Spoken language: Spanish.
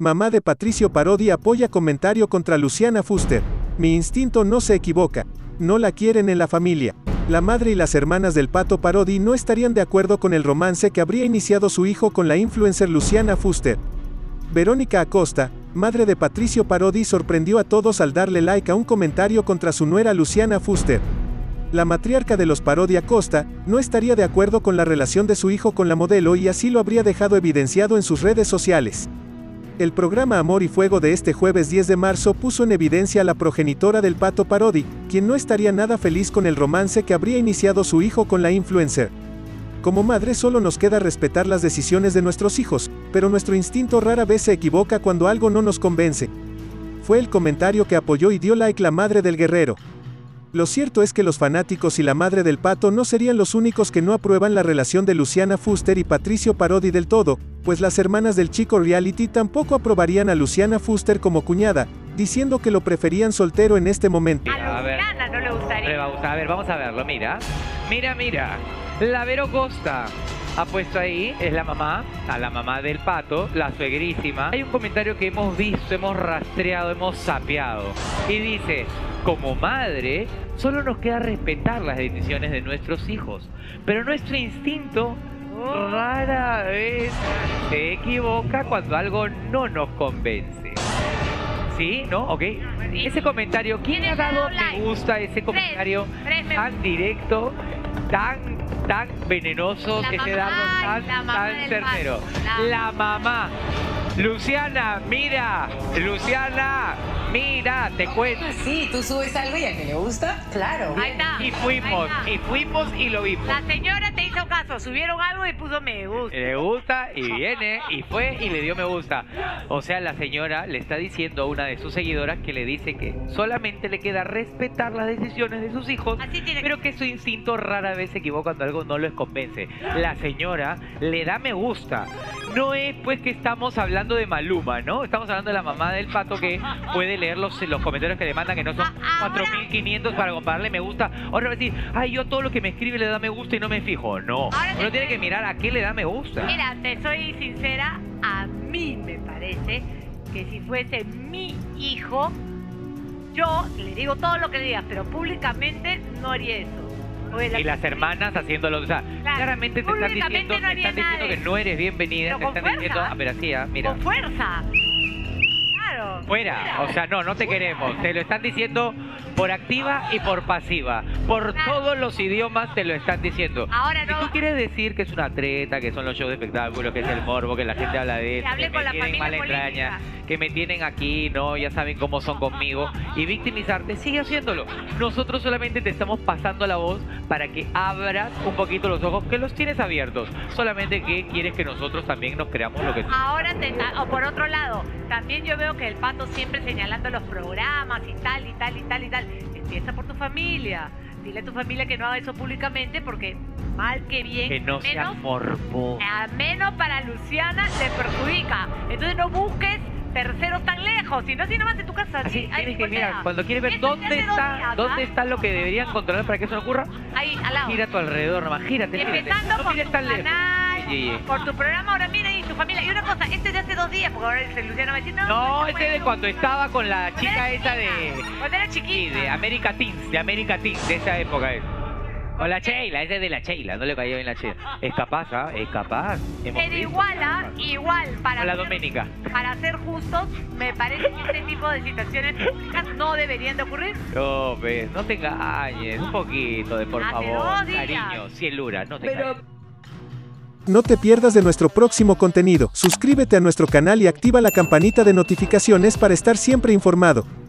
Mamá de Patricio Parodi apoya comentario contra Luciana Fuster. Mi instinto no se equivoca. No la quieren en la familia. La madre y las hermanas del Pato Parodi no estarían de acuerdo con el romance que habría iniciado su hijo con la influencer Luciana Fuster. Verónica Acosta, madre de Patricio Parodi, sorprendió a todos al darle like a un comentario contra su nuera Luciana Fuster. La matriarca de los Parodi, Acosta, no estaría de acuerdo con la relación de su hijo con la modelo y así lo habría dejado evidenciado en sus redes sociales. El programa Amor y Fuego de este jueves 10 de marzo puso en evidencia a la progenitora del Pato Parodi, quien no estaría nada feliz con el romance que habría iniciado su hijo con la influencer. Como madre solo nos queda respetar las decisiones de nuestros hijos, pero nuestro instinto rara vez se equivoca cuando algo no nos convence. Fue el comentario que apoyó y dio like la madre del guerrero. Lo cierto es que los fanáticos y la madre del Pato no serían los únicos que no aprueban la relación de Luciana Fuster y Patricio Parodi del todo, pues las hermanas del chico reality tampoco aprobarían a Luciana Fuster como cuñada, diciendo que lo preferían soltero en este momento. A Luciana no le gustaría. A ver, vamos a verlo, mira. Mira. La Vero Costa ha puesto ahí, es la mamá, a la mamá del Pato, la suegrísima. Hay un comentario que hemos visto, hemos rastreado, hemos sapeado. Y dice, como madre, solo nos queda respetar las decisiones de nuestros hijos. Pero nuestro instinto rara vez se equivoca cuando algo no nos convence. ¿Sí? ¿No? ¿Ok? Ese comentario, ¿quién ha dado me gusta a ese comentario tan directo, tan venenoso, ese dardo tan certero? La mamá. Luciana, mira, te cuento. Sí, tú subes algo y a que le gusta, claro. Ahí está. Y fuimos y lo vimos. La señora te hizo caso, subieron algo y puso me gusta. Le gusta y viene y fue y le dio me gusta. O sea, la señora le está diciendo a una de sus seguidoras que le dice que solamente le queda respetar las decisiones de sus hijos, pero que su instinto rara vez se equivoca cuando algo no les convence. La señora le da me gusta. No es pues que estamos hablando de Maluma, ¿no? Estamos hablando de la mamá del Pato que puede leer los comentarios que le mandan, que no son 4.500 para compararle me gusta. Ahora va a decir, ay, yo todo lo que me escribe le da me gusta y no me fijo. No, uno tiene que mirar a qué le da me gusta. Mira, te soy sincera, a mí me parece que si fuese mi hijo, yo le digo todo lo que le digas, pero públicamente no haría eso. Y las hermanas haciéndolo, o sea, claramente te están diciendo que no eres bienvenida, te están diciendo, pero así, mira. Con fuerza. Fuera, o sea, no te queremos. Te lo están diciendo por activa y por pasiva. Por todos los idiomas te lo están diciendo. Ahora no. Si tú quieres decir que es una treta, que son los shows de espectáculos, que es el morbo, que la gente habla de eso, que me tienen mala entraña, que me tienen aquí, no, ya saben cómo son conmigo, y victimizarte, sigue haciéndolo. Nosotros solamente te estamos pasando la voz para que abras un poquito los ojos, que los tienes abiertos. Solamente que quieres que nosotros también nos creamos lo que ahora o por otro lado, también yo veo que el Pato siempre señalando los programas y tal. Empieza por tu familia. Dile a tu familia que no haga eso públicamente porque mal que bien, que no sea morbo. Al menos para Luciana le perjudica. Entonces no busques terceros tan lejos, si no, si nomás en tu casa. Así tienes que mirar, cuando quieres ver dónde está lo que deberían controlar para que eso no ocurra, ahí, al lado. Gira a tu alrededor nomás, gírate. Empezando no por tu tan canal, lejos. por tu programa, ahora mira y tu familia. Y una cosa, este es de hace 2 días, porque ahora el Luciano me dice, no, este es de cuando estaba con la chica esa de... Cuando era chiquita. Sí, de America Teens, de esa época es. O la Sheila, ese es de la Sheila, no le cayó bien la Sheila. Es capaz, es capaz. Pero igual, para ser justos, me parece que este tipo de situaciones no deberían de ocurrir. No, ves, no te engañes, un poquito de por favor, cariño, cielura, no te engañes. No te pierdas de nuestro próximo contenido. Suscríbete a nuestro canal y activa la campanita de notificaciones para estar siempre informado.